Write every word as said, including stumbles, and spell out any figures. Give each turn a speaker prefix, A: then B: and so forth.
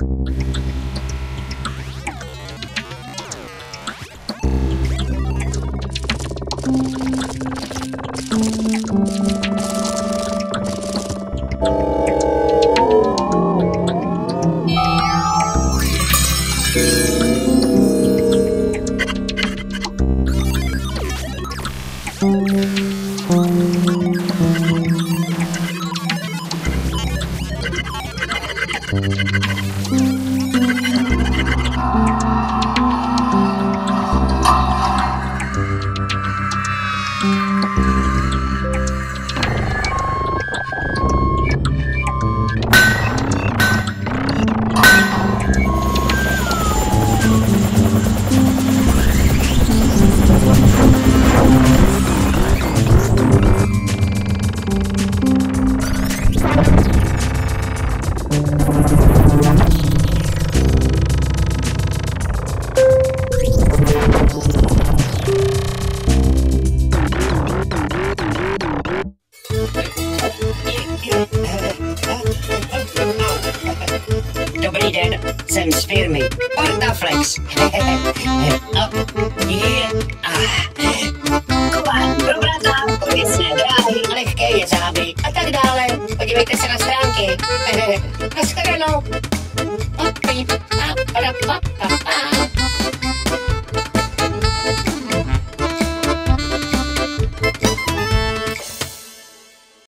A: Dobrý den, jsem z firmy Portaflex. No, je, kován pro brata, věcné dráhy, lehké jezáby a tak dále. Podívejte se na stránky. Naschledanou.